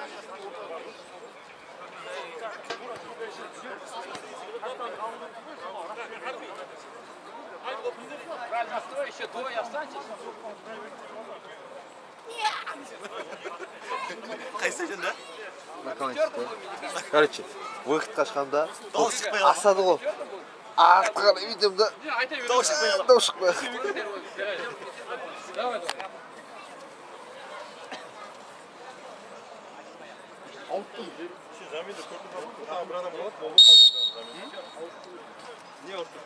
Еще двое останьтесь. Қайсы жында? Короче, выходқа шыққанда асады ғой. Артқа қарай бүйтем да. Дауыс шықпай. Давай. Заминді көріп тұрған бір адам болады, болды қалған. Не ұрды?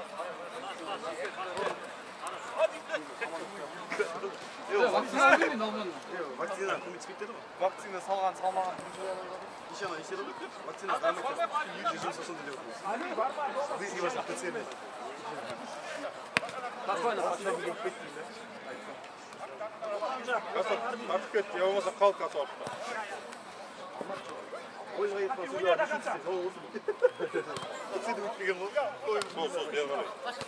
Vaktsina kім жетпейді ма? Vaktsina салған, салмаған Неше ана еседі ғой? Vaktsina дамытады. 100 сосын төлеп отырмыз. Бізге барса пациент. Артып кетті, я болмаса қалып қатып алыпты. Ойынға етіп қалса, жол olsun. Сені өтпеген ғой? Сол, бері қарай.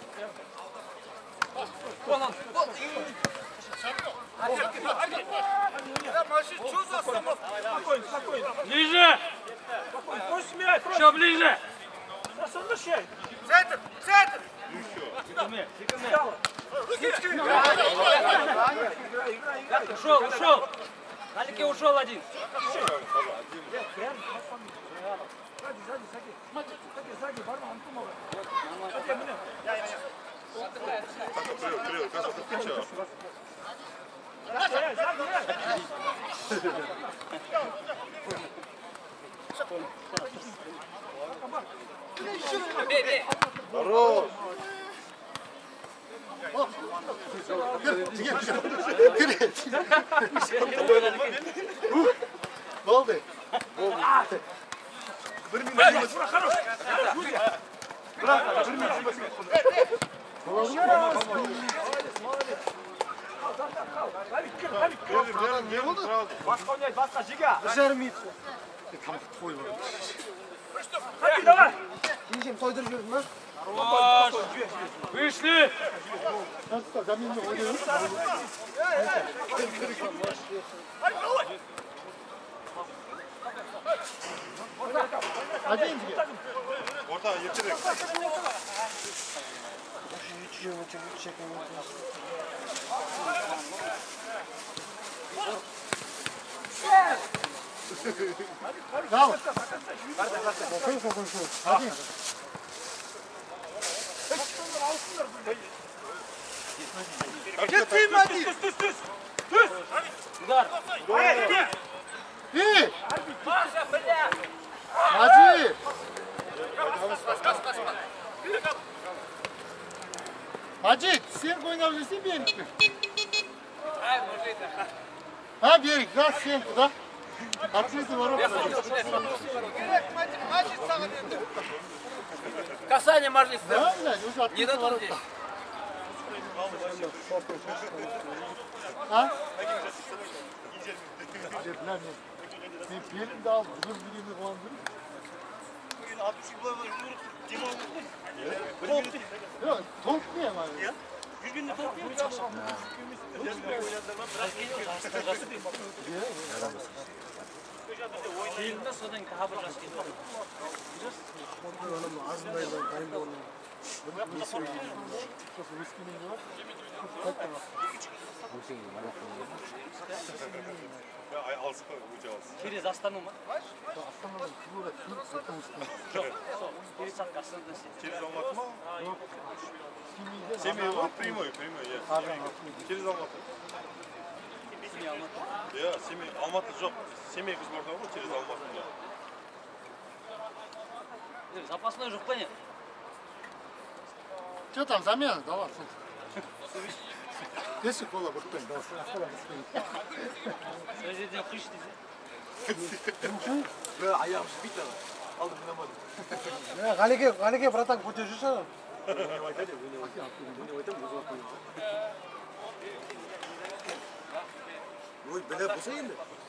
Ближе! Еще ближе! Центр! Центр! Ушел! Алике ушел один. Привет, красота включала. Хорош. Болды. Bir minut. Bırak, bir minut. Ne oldu? Басқа ойнайды, басқа жига! Bir жарым minut. Tamam, koy bana. Хати, давай! Yiyeceğim, toydurып жүрдüm ha. Вышли! Orta yeterek. Hadi. Кетейін, мәді! Түс! Удар! İyi. Hadi. Hacı, sen oynayabilirsin bir yerik mi? Ha bir yerik, daha sen da. Haklısın var o kadar. Касание мажлиса. Ha, ne Не дадут здесь. Ha? Ben benim de al, dur birini kullandırım. Bugün 60 yıllar Cema Yok, toplayayım abi. Ya? Bir günde toplayayım. Filmde sodan kahabı rast geliyor. Ağzındayım, kayında onu. Ne söyleyeyim? Çok riskinin var. Kaç tane? Ya ay alsın, ucu alsın. Через остановку. Aslında kıvıra kıvıra sakın üstüne. Жоқ, сол, пересадка остановился. Через Алматы mı? Yok. Семейден. Семей, вот прямой, я. Через Алматы. Семей Алматы. Ya, Семей, Алматы жоқ. Семей Қызылорда ғой, через Алматы. Запасной жоқ па не? Что там, замена? Давай. Десік кола бұрттан. Сол жерден құйш дейсің. Ayağım bitti lan. Aldım inanmadım. Ғалеке, братан, көте жүрші. Ой, бля, болса енді.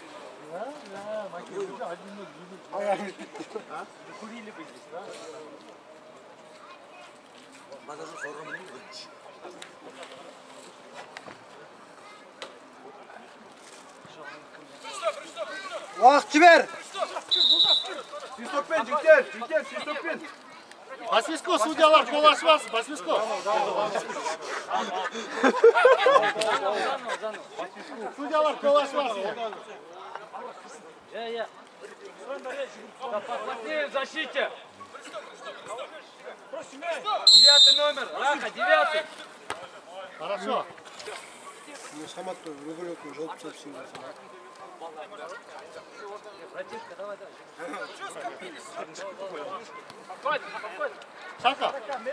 Курили бы здесь, да? Базар жоқ, сорға мінеміз ғой. Уақыт жібер. Свистокпен, жігіттер, свистокпен. Басмиско, судьялар қол ашып Басмиско. Судьялар қол ашып Последний в защите. 9 номер. Раха, 9. Хорошо. Саматты регулёвканы жауып тастап Братишка, давай. Шака.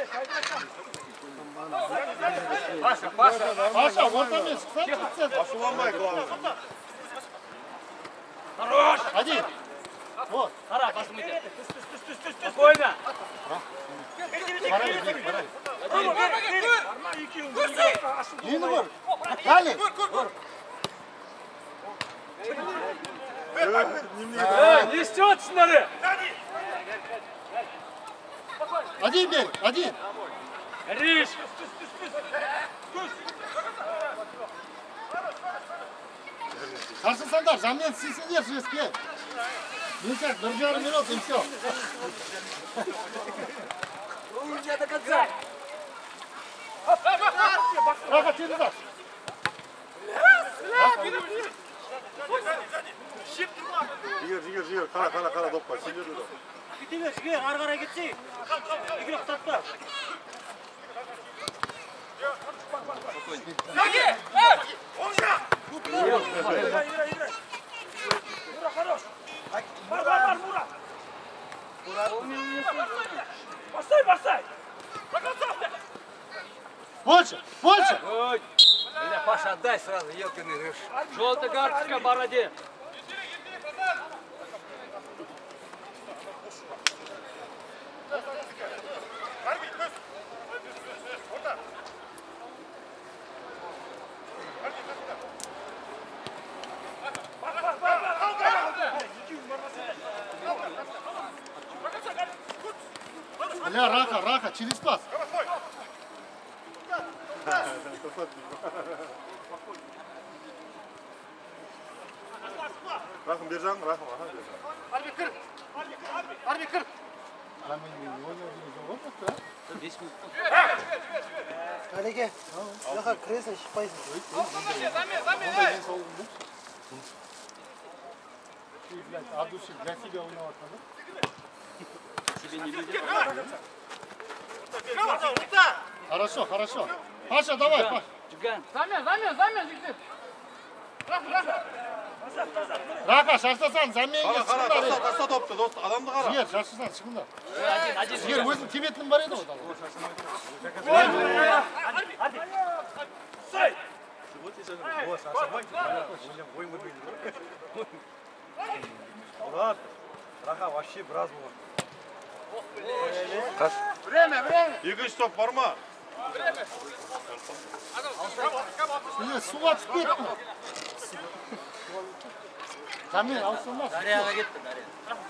Паша, вот там есть. Ашуланбай, главное. Хорош. Один. Вот. Қара, басымды. Спокойно. Нені бар? Далі. Не істетсіңдер? Один бер, один. Риш. Қарсы сандар, жаммен сисіңдер жеске. Минчак, 1,5 минут и все. До конца. Раха, через раз. Жігер, қара, допқа, сендер де. Кетебе, жігер, ары қарай кетсей. Игілік тапта. Бар, Мура. Бросай. Больше. Паша, отдай сразу, елкины рыж. Желтая карточка, бороде. Бля, Раха, через пас. Рахым, бержан, рахым. Арби кір. Әлеге, жаққа кіресің, шықпайсың. От души для себя виновата, да? Хорошо. Паша, давай, Паша. Замен, жігіттер. Раха, шашылсан, заменге шығыңдар. Таста топты, дост, адамды қара. Жігер, шашылсан, шығыңдар. Один. Жігер, өзің тебетінің бар еді ғой. Сай. Мұрат, Раха вообще біраз болады. Время. Екінші топ бар ма? Міне, суға түсіп кетті. Замен, алсынмас. Дарияға кетті, Дария.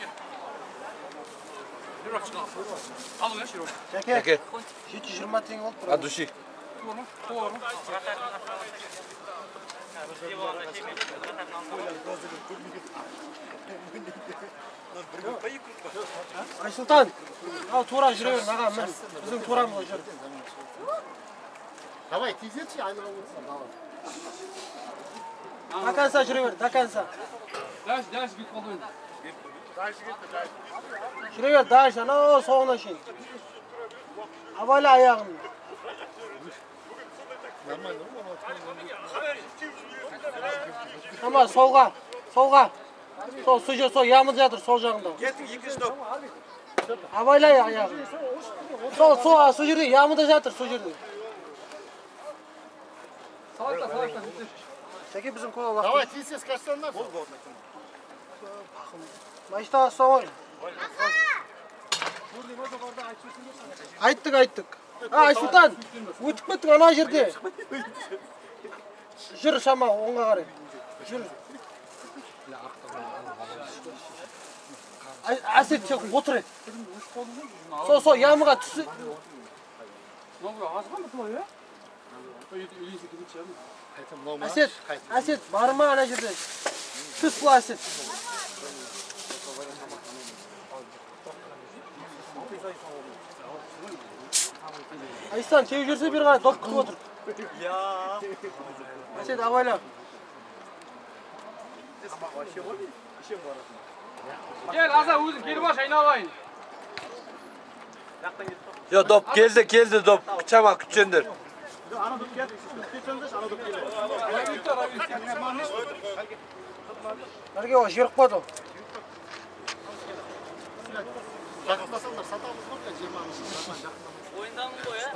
Жәке, 720 теңге болды. От души. Айсұлтан, ал тура жүре бер, маған мін. Біздің турамыз жүр. Давай, тезетші, айнаға өтсін, давай. До конца жүре бер, до конца. Дальше бит қолдойын. Жүре бер, дальше, анау соңына шейін. Абайла аяғын. Нормально, Ama solga. Sol sucu sol yağmur жатыр сол жағында. Кеттік, екінші топ. Абайлай аяғын. Сол су жерде ямында жатыр, су жерде. Жәке біздің көңіл уақыт. Давай, тезсіз қашсаңдар. Машина соңой. Айттық. Айсұлтан, өтіп кеттік ана жерде. Жүр шама оңға қарай. Жүр. Әсет сен отыр ет. Сол ямыға түсі. Әсет, барма ана жерде. Түс бұл Әсет. Aysan çevir жүрсе bir qara doп kutib otur. Ya. Sen avayla. Gel Asa o'zing kelib bosh aynalayın. Yo dop keldi dop. Kuchamak kuchendir. Ana dop gel. Keçendiş ana dop gel. Narga o yurib qoldi. Жақындаsanlar сатамыз ғой жиырмамыз. Oyundanmı bu ya?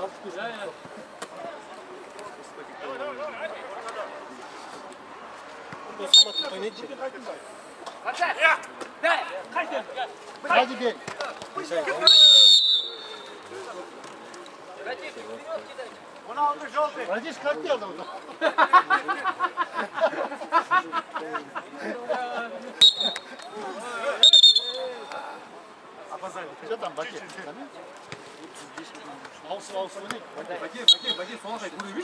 Hadi gel. Onu aldı jolpe. Rajesh kaç geldi orada? Что там, баке? Аусы не? Баке, sola kaydı. Burayı bir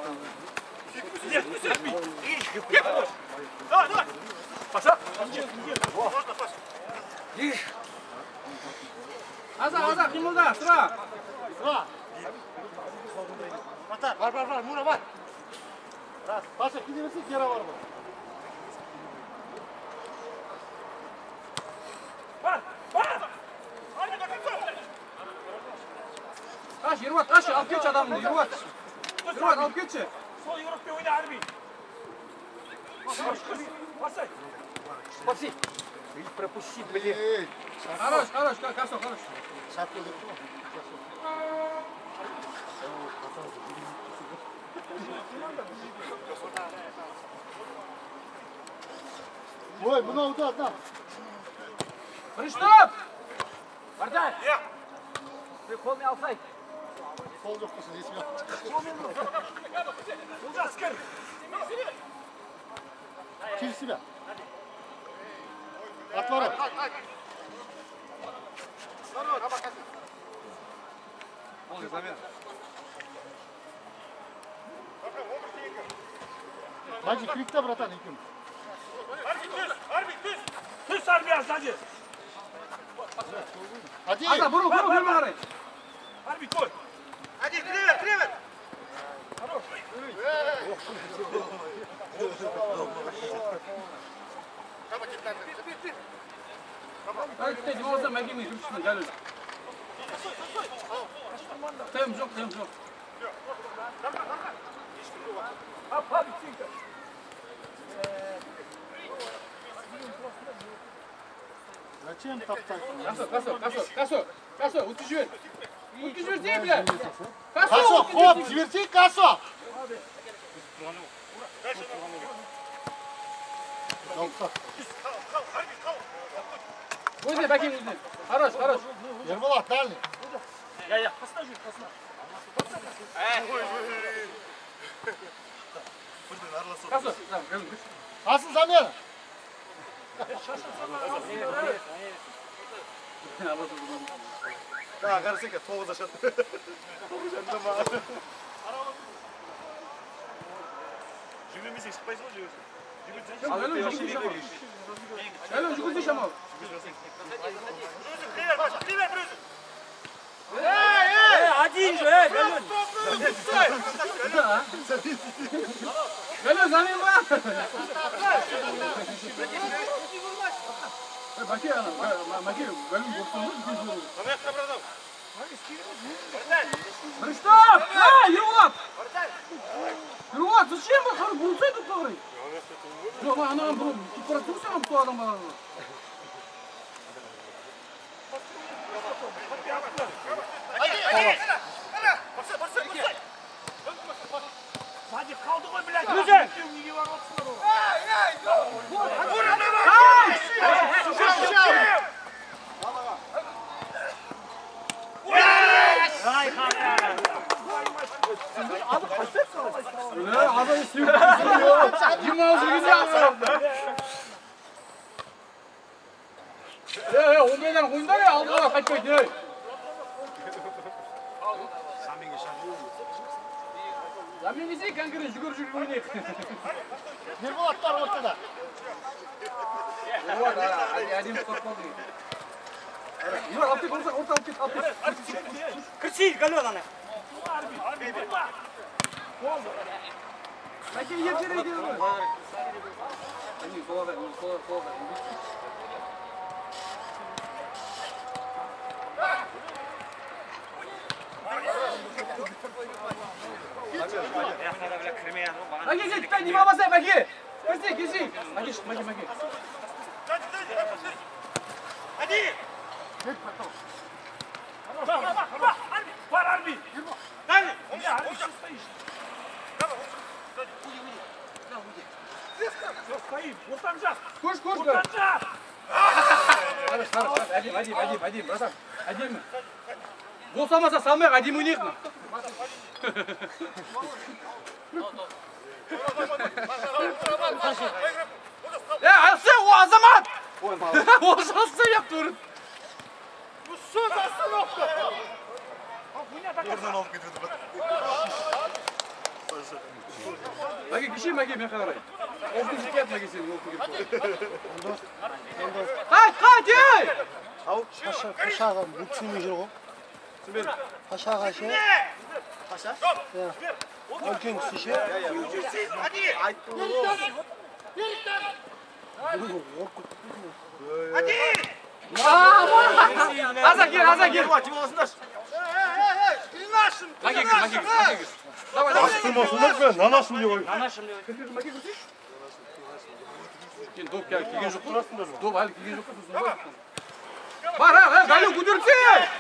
Давай. Паша. Можно, Паша. Asa, qimilda, sıra. Sıra. Var, Mura var. Paşa gidiyorsun, yere var mı? Taş, yürüvat, taş, alıp geç adamını, yürüvat. Yürüvat, alıp geç. Sol yürüp bir oyna harbi. Basay. Спаси. Пропусти, блин. Хорош, Касо. Şartlı gitti mi? Ой, много удобно. Приступ! Бардай. Ты қолмен алсай. Сол жоқ болсын, есіме. Ужаскер. Через себя. Отворот. Hadi krikte bırakın ilkim. Түс армия сзади. Hadi. Asa, buru, gülme. Harbi koy. Hadi привет. Hadi git, dimağızda məlgiyim, yürüsün, gəlir. Təyim yok. Hop. Зачем топтать? Касо, утюж ver. Утюж ver, блядь. Касо, хоп, заверти кассу. Oyna, bakayım oyna. Хорош. Ермолат, дальний. Я. Посмотри. Касо, tamam, gel. Asıl zamena. Да, Гарсика, тоғы зашат. Тоғы жанында ма? Жүгірмесең шықпайсың ғой жүгірсең. Al, жүгірсей шамал. Привет, Брюс! Один же, Галюн. Галюн, замин var. Bakıyor ana, Галюн borçlu mu? Наверх, братан. Приступ! Yürü зачем вы хор bulsay тут говори? Yok ana bu температурası mı bu adam bana? Hadi kaldı koy bilek. Güzel. Adam istiyor. Yılmaz güzel. Ya 15'den oyunda ya aldılar kaçmaydı. Zamin bizi kankırın şükür oynayıp. Ермолаттар ортада. Hadi stop oldu. Yürü altı olsa orta alt git altı. Кірсей, Гален ана. Мәке ертере келді. Сола бер. Мәке кел, не бабасай, Мәке. Кірсей. Мәке. Hadi. Var Arbi. Dale. Koş. Әдем, братан. Әдемі. Болсамаса салмай, әдем ойнайық мына. Алса, о азамат! Ошалса яп тұрын. Oradan alıp gidiyordu bak. Мәке, кеше Мәке мен қарай. Оқын жеткет Мәке сені оқын кеп. Қайт, ей! Ау, Пашаға бүйтсінмей жүр ғой. Пашаға ше. Paşa. Үлкен кісі ше. Аза кел. Kim olsunlar? Мәке кел. Давай. Астырмасындар мен, нанашым деп ой. Мәке көрсей? Доп келген жоқ қой. Доп әлі келген жоқ қой. Бар, Гален көтерсе!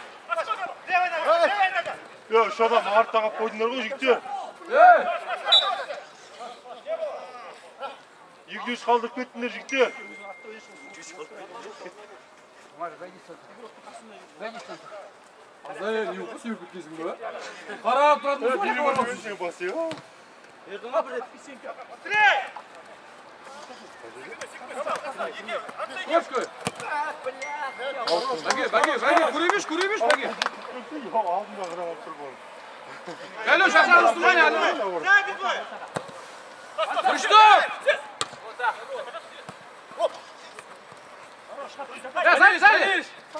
Үш адам артаға қойдыңдар ғой жігіттер. Екі үш қалдырып кеттіңдер жігіттер. Азай, не оқы сүйіп кеткесің бе? Қарап тұратын Бері бар өзіне басы, я. Көшкі! Мәке, көребеш, Мәке! Алдында қырап тұр бұл. Гален, шашағын ұстымай әлі. Дұрышты! Сәлі!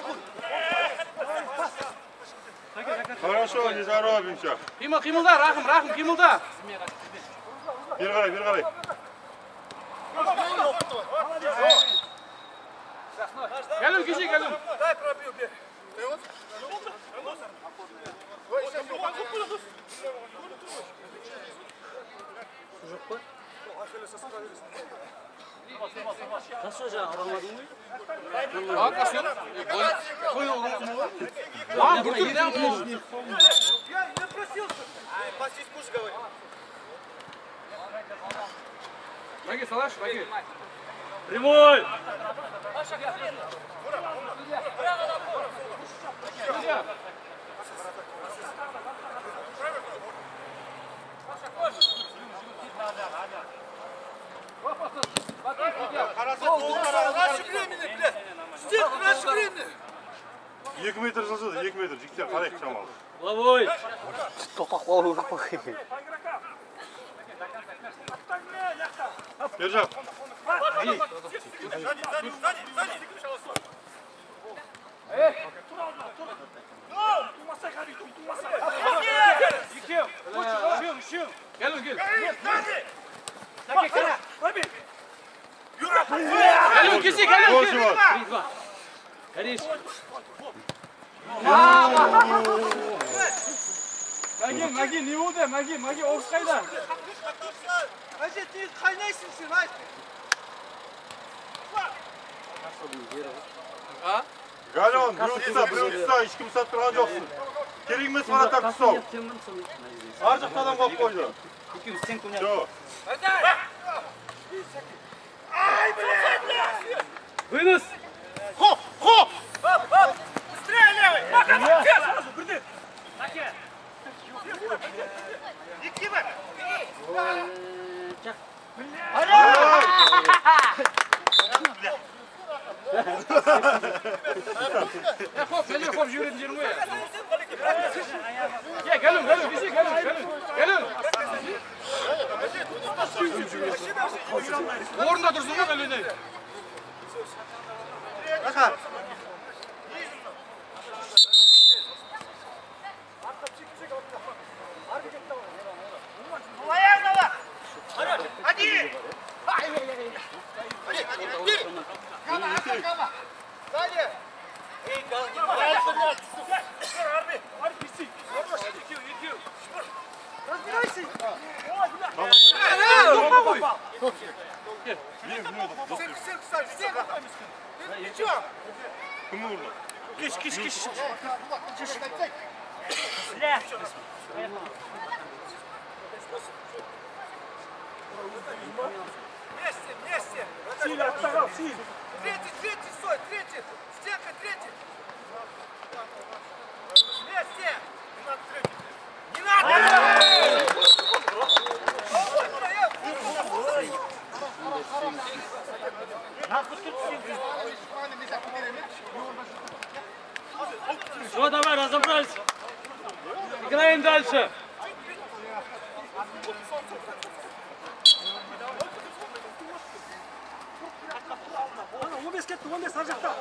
Хорошо, не заробимся. Қимылда, рахым, қимылда. Бері қарай. Гален, кеше, Гален. Nasıl hocam? Alamadın mı? Arkası yok. Koy oğlum. Lan burada gidelim mi? Я просился. Пасись пусть говорит. Мәке, салаш, Мәке. Прямой. Екі метр жылжыды, 2 метр. Жігіттер қарайық шамалы. Головой. Тоқтақ болу жоқ қой. Бер жақ. Гален, кел. Гален, кесе, Гален, Golcü кел. var. Kardeş. Мәке, не болды? Мәке, оғыз қайда? Әже, ты қайнайсың сен, айт. Гален, біреу ешкім сат тұрған жоқсың. Керек емес қаратар тұсау. Ар жақта адам қалып қойды. Екеуміз сен көне. Жоқ. Вынос! Хоп! Быстрее, левый! Сразу, бірде! Екеуі! Хоп, жүретін жерің ғой. Гален, кесе, Гален. Орында тұрсың ғой, Гален. Kim vurdu? Kış. Вместе! Силь, отстал, силь. Третий, стой, третий! Стенка, третий! Вместе! Не надо! Все, давай, разобрались. Играем дальше. Он без кетті, он без ар жақта.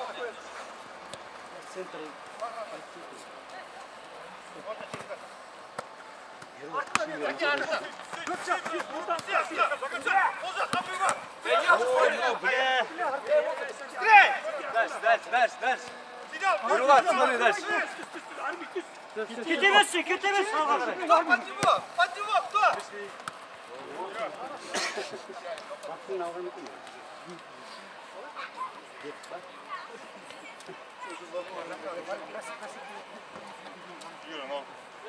Дальше. Вырывать, смотри дальше. Кетемezsin. Под него, кто? Yürü lan.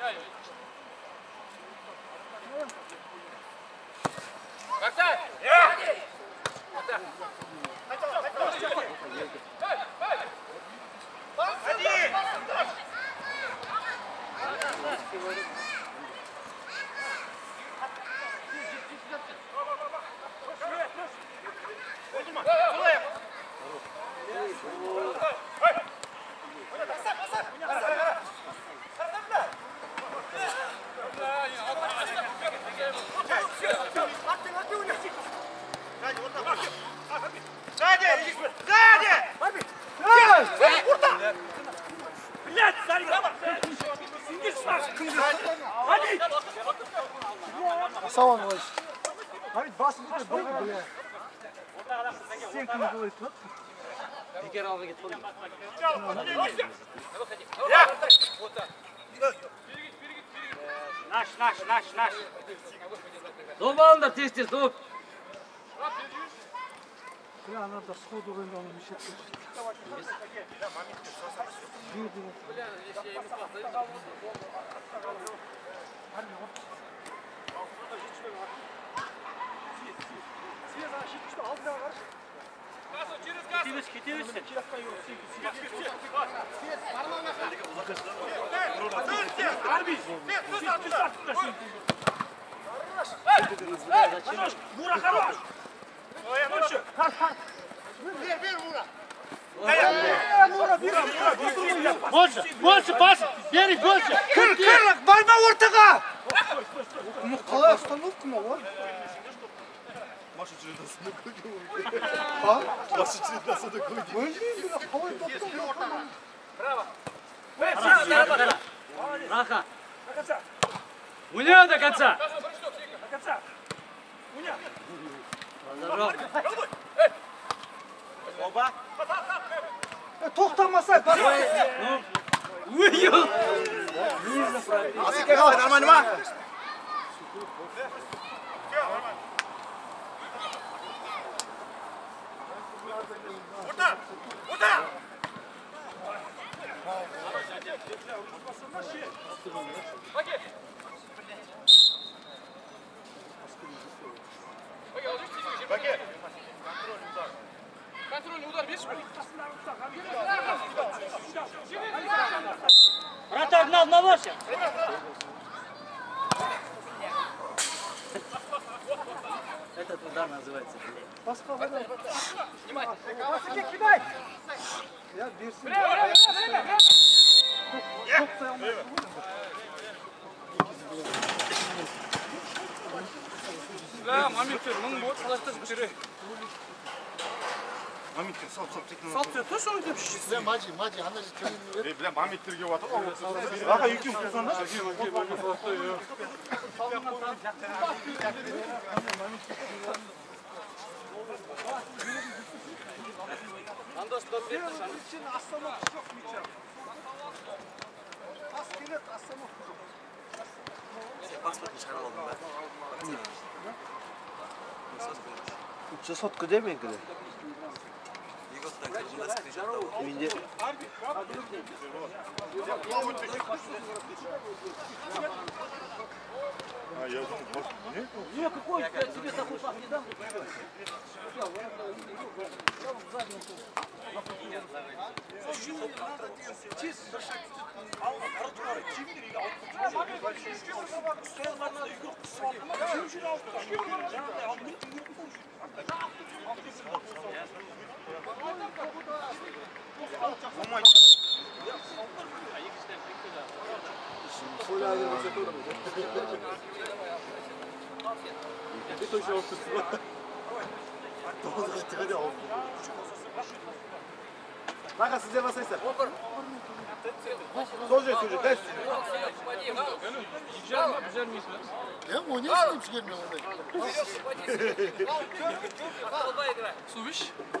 Сауан ғой. Abi basın bir de böyle. Sen kim böyle tut? Bir kere aldı git. Наш. Доп алыңдар тез, доп. Бля, надо сходу вынул мешать. Кетемezsin. Мура хорош! Больше, Паша! Бери, больше! Кырлык, барма ортаға! Қалай остановка ма var? Маша чередасына қойды. А? Маша чередасына қойды. Бөлмеймін, қалай топтап? Раха! Уня до конца! Оба! Тоқтамаса, барма! Уйел! Асыке қалай, нормально ма? Контрольный удар, видишь? Вратарь на одного все! Этот удар называется. Басқа бадай. Басыке кидай! Ya берсін. Топтай алмайды. Моменттер, мың болды, қалашта жүре. Мамиттер салып текін. Салт түр, тұр соны деп шешесіз. Маджи, ана же темін. Бля, мамиттер келіп жатыр. Аға екеуін қылсан да? Андос допрет шаны. Паспортын шығарып алдым ба? Uçsa sotku demeyin ki de. Еготтан кіргімді скриншот алып. Minde А, я думал, не? Не, какой? Я тебе такой шаг не дам. Наға сіздер басайсыздар. Сол жер, дәл үстіне. Oynayasın çıkarmıyor onu. Сувиш?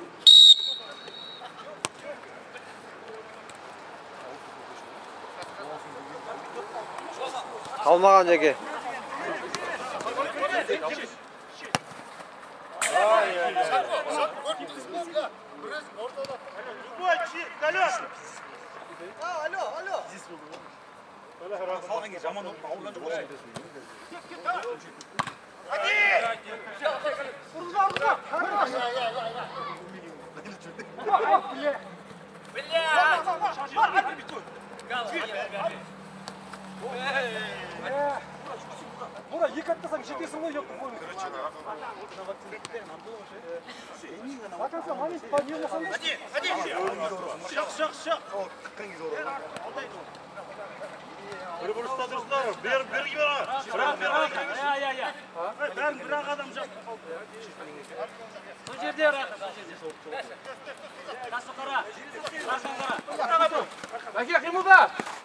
kalmagan jege. Бура, екі аттасаң жетесің ғой, жоқ қой. Батырса, манис, не болсаң да? Шық. Бір бұрышта тұрсыңдар, бергі бері. Бәрін бір-ақ адам жақ. Сол жерде Қасы қара. Бәке, қимылда!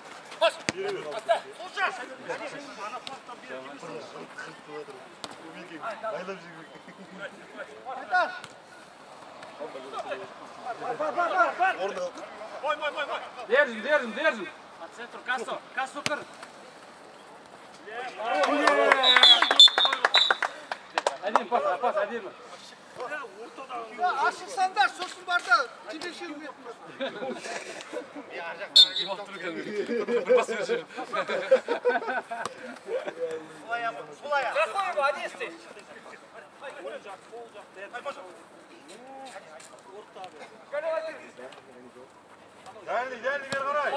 Держим. По центру, Кассу кір. Один пас, один. Aşıksanlar sosun barda. Çileşirim Какой его, один ты? Geldi, beri karay.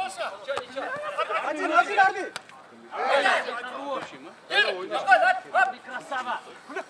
Hadi. Хороший, мы. Ты красава.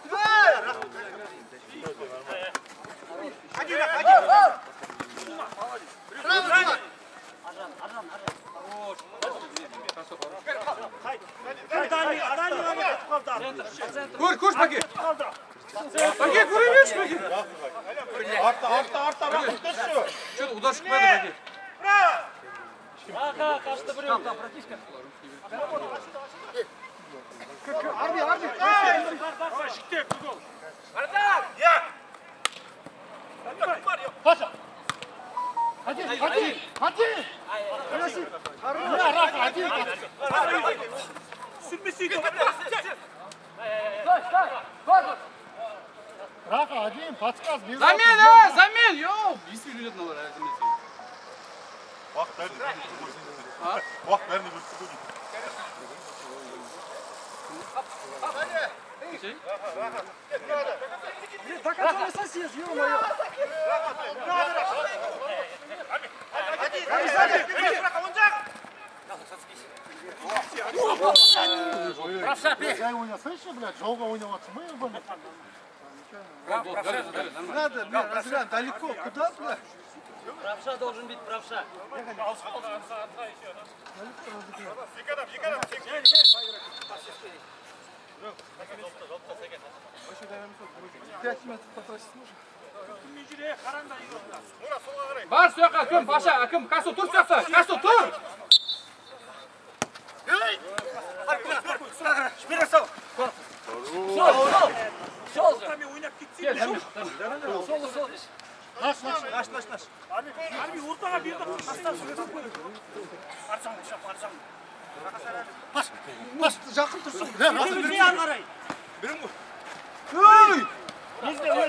Koş Baki. Baki koymuş Baki. Артта, рахым тұршы. Что-то удар шықпайды Баки. Kaçtı buraya. Братишка. Рака, один, подсказ. Замен, йоу. Бисмил идет на лара. Уақыт бәріне көрсету дейді. Так отвалился съезд, ё-моё. Я его слышишь, блядь, долго у него отсмыл, блядь. Надо, Разрян, далеко, куда, блядь? Правша должен быть правша. Бар сояққа кім, Паша, кім, Касу тұр сояқта, Касу тұр! Шпира сау. Шел. Ойнап кетті. Gel hemen. Naş. Harbi ortaga bir de aslan söyleyip koy. Arçam, arçam. Bas, жақын тұрсын. Расыл Bir şey argarayın. Birim bu. Yüzde.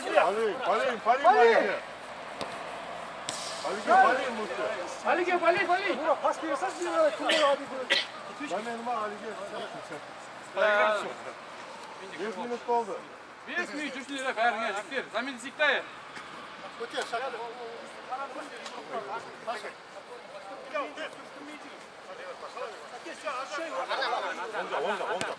Ali'ye. Ali. Pas бересіз, мен күнде abi көреді. Ali'ye. 5 minut oldu. 5 minut жүрсіңдер бәріңе жігіттер. Замин сиктай. Көтер, шақыр. Онда.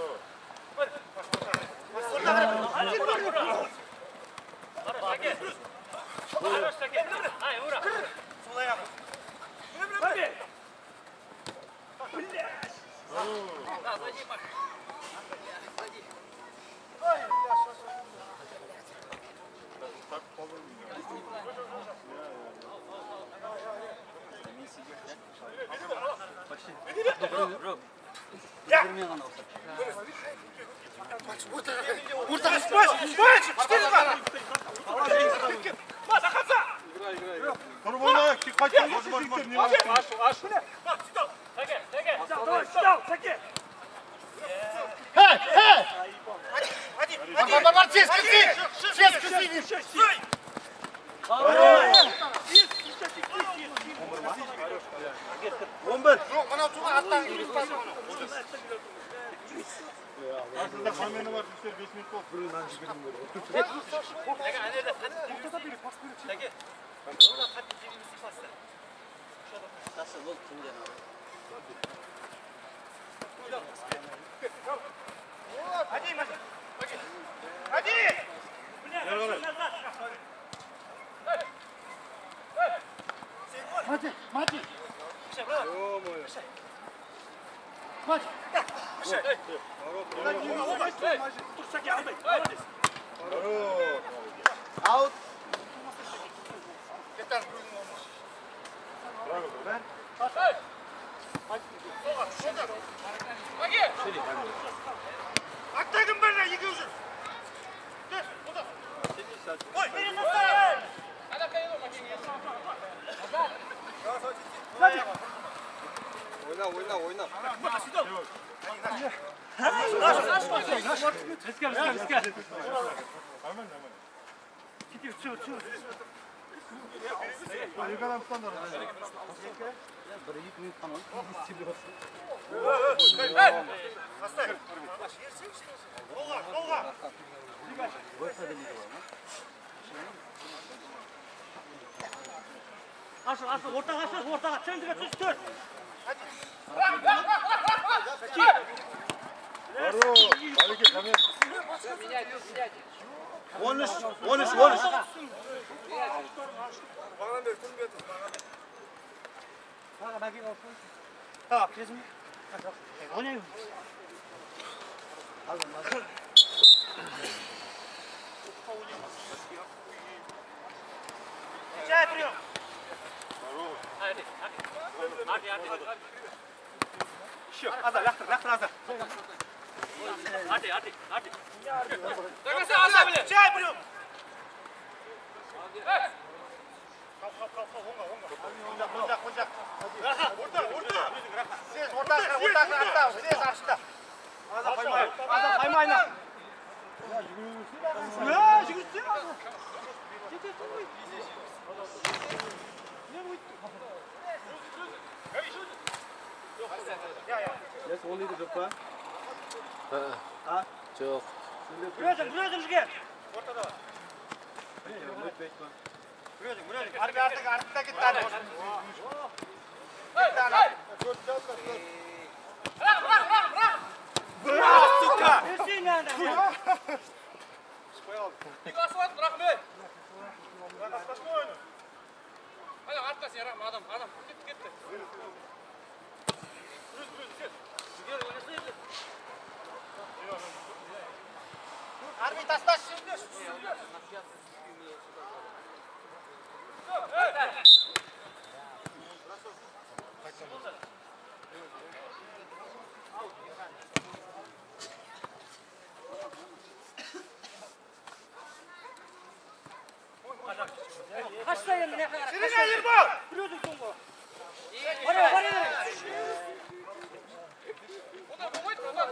Тұрып ойна, қайтқан қозы бар. Бар, тез кірсей. Жоқ, мынау туға аттан кіріп бас. Aslında kamyonu var, 5 minut oldu. Мати. Аут. Аттагын бәріне екі жүр. Ойна. Екі адам ұстаңдар. Asıl ortaga çöndüre tüstür. Ali'ye kamyon. 13. Ha, kesin. O ne? Şey yapıyor. Hadi. Şu, azar, yaktır azar. Hadi. Takası alsa bile. Şey yapıyor. Konacak. Orada. Siz ortasına atla. Siz açta. Azar kaymayın. Ya, jigitsin. Жоқ. Buraya gel. Артта кетті. Сука! Берсей надо. Asfalt bırakın be. Hadi arkası yaram adam. Gitti. Harbi taslaş. Sirine yirmi. Biliyordun songu. Var. O da boyut kadar.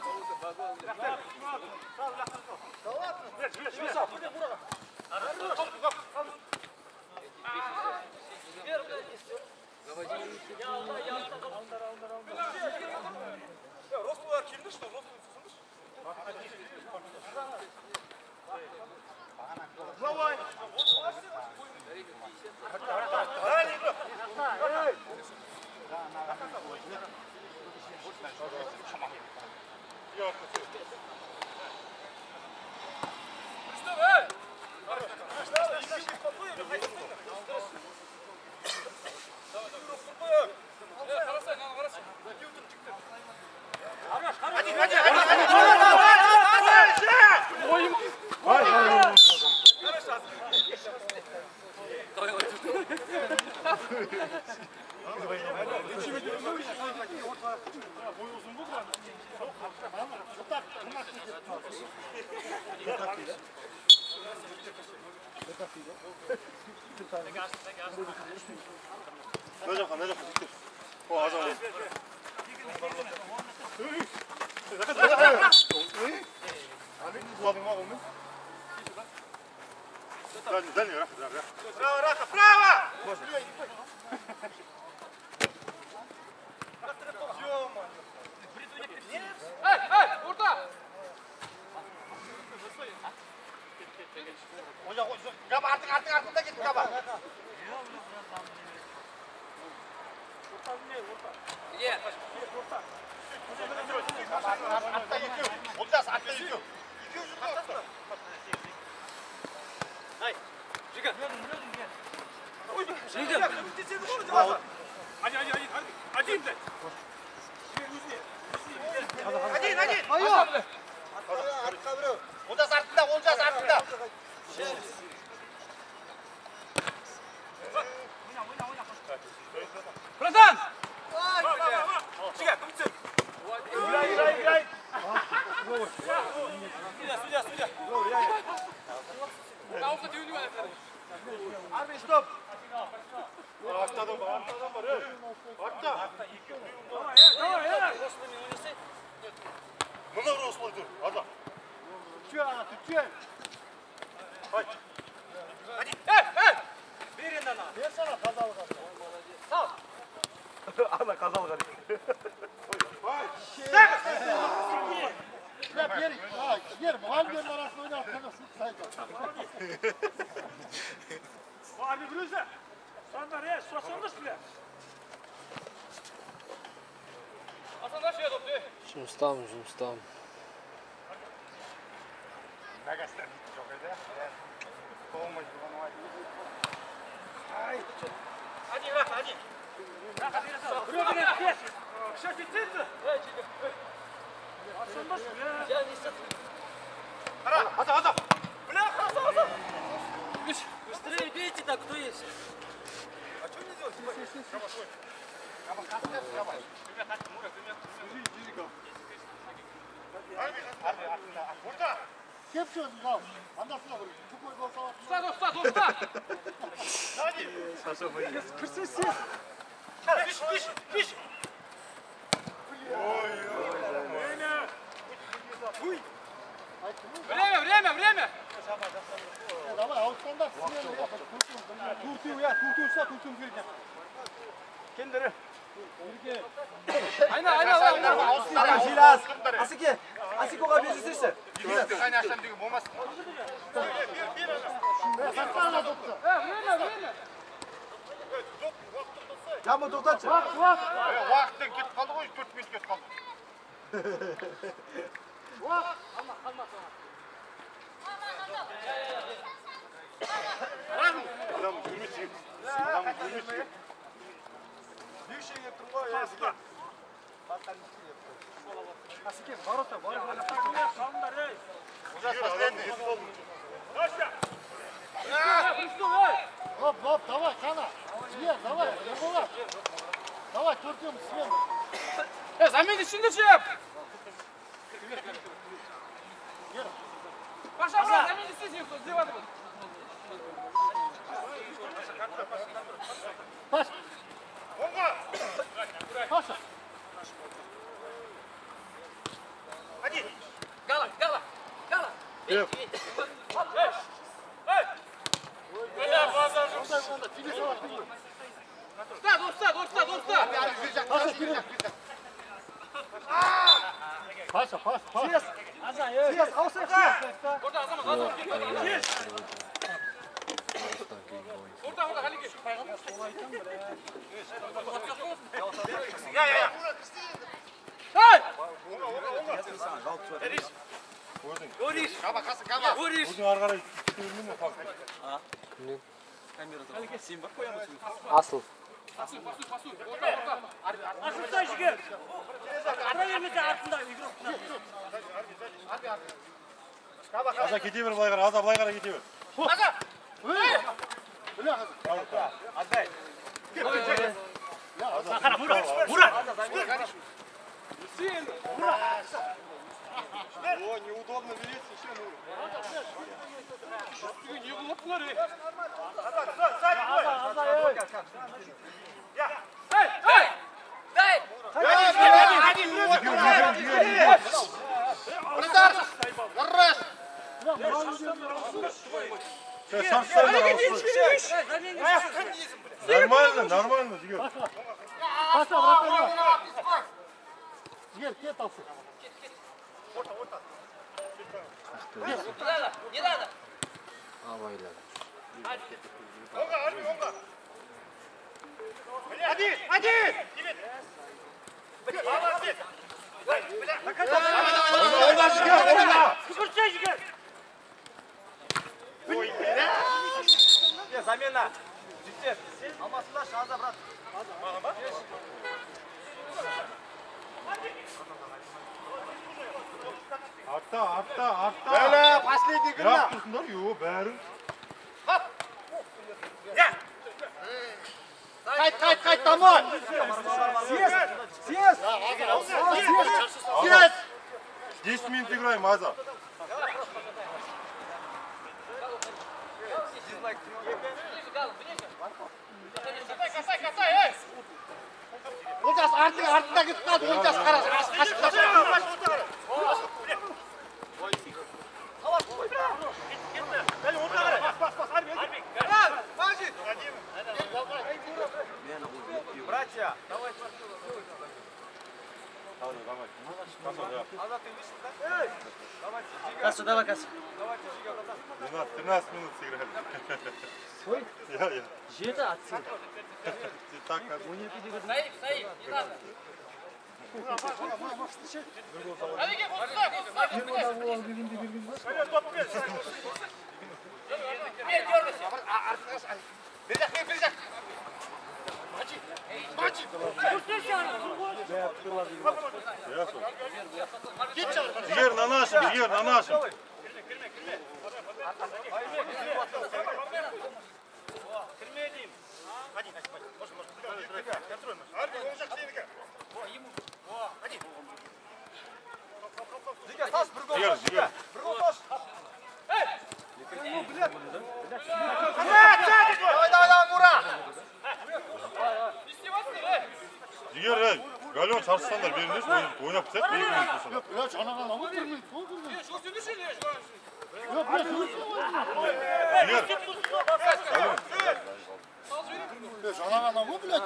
Rostlar kimdi işte? Давай. Ne yapalım? O az önce. Дальний, Право. Ey, burada. Gaba artık git gaba. Ye. Atla gidiyor. Olacağız atla gidiyor. Olacağız артында. Brazan. Играй. Tavukta düğünü var. Армин, стоп. Artta adam var. Artta. Давай. Mına vur Osman dur. Arda. Тучен. Ey. Ver sana kazalık at. Sağ. Ana kazalık hadi. Yer muhaliflerin arasında oynarken saydı. Abi Brüze. Sandalye, sosanmış bile. Hasan da şey toplu. Жұмыстамын. Hadi bırak hadi. Brüze geç. Сейчас бицепсы. Sosanmış bile. Hadi. Бля, хаса. Быстрее бейте, так кто есть? А что не делать? Kep çözdü lan. Anlasına vurur. Bu koy olsa var. Usta. Пиш. Время. Давай avuçtanlar sinirli yapar. Turtuyu gireceğim. Kendini. Aynen. Jilas. Asiko'ga birisi. Hani akşam diyor olmaz. Saklarla tuttu. Время. Jambo to'xtatchi. Vaqtdan ketib qoldi qo'y 4 minut ketib qoldi. Adam gülmüş. Bir şey yaptım var ya. Asike barota var. Хоп, давай, Кана. Свет, давай, Ябула. Давай, туртим, Свет. Замен içinde şey yap. Паша, замен içinde şey yap. Kep. Паша, пас. Өзің ары қарай кете бермей ме факт? Асыл. Ашықтай жігер. Ара емесе артында игрок. Аза кете бер былай қара, аза былай қара кете бер. Қара, Мурат. О, неудобно велись еще. Нормально, Зигер. Паша, вратарь. Зигер, кет алсын. Не надо. Абайлар. Скорчай жігер. Замена. Алмасындар, шаза, брат. Артта. Бәлі, последний гүлі. Бірақ тұрсыңдар, йо, бәрі. Қайт, домой. Съезд. 10 минут играем, Аза. Олжас, артында кетіп қалды. Олжас, қара, қашып. Братья, Касса, давай, касса. 13 минут сыграли. Я. Жеті атсын. Так, Стоим, не надо. Зигер на нашем. Зигер. Давай, Мура! Зигер, ей, галеон шаршысаңдар беріңдерші, ойнап тастайық, 2 минут болса. Бля, жаңағы намы көрмейді. Зигер. Жаңағы намы, бля,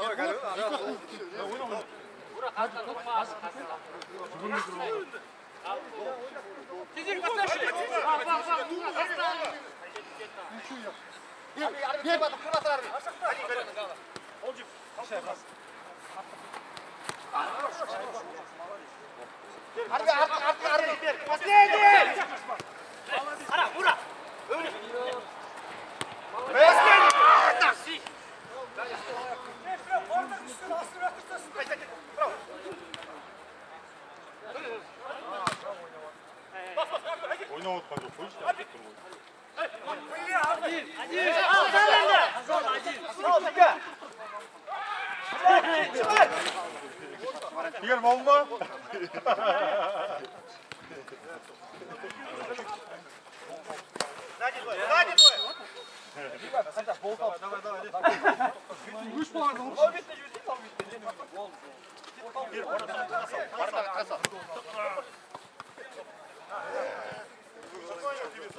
Ойнап отқан жоқ қойшы. Зигер, бауын ба?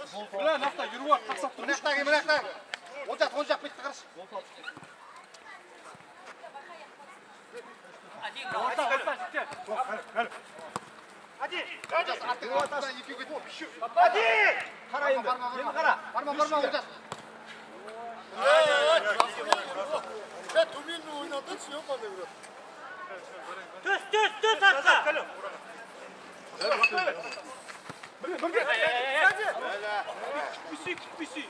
Bile nafta yürü var taksap dur. Mınaqdagi. O'jaq bitta qarash. Hadi. O'jaq attiq ortadan 2 ketib. Hadi. Qara endi. Endi qara. Barma o'jaq. Ya tuminni o'ynatib, yo'q qoldi bro. Düz atla. Pisi.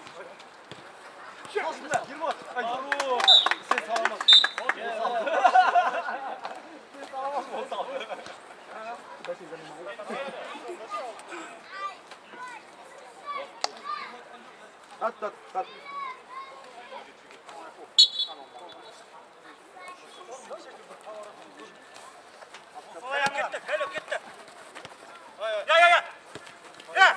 At. Ketdi. Ya. Ya.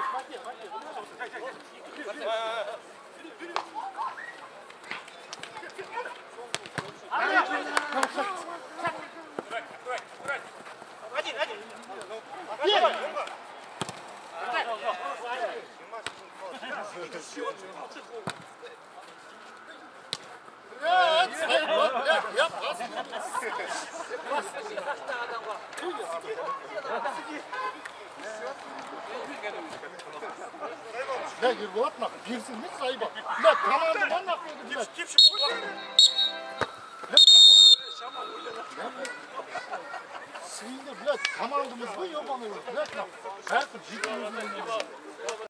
Ya yürü atma. Girsin ne sayı bak. Ya tamamı ben nakledim. Kim şu? Sıyında bile tamamımız bu yok onu. Bile her gün ciddi yüzünden.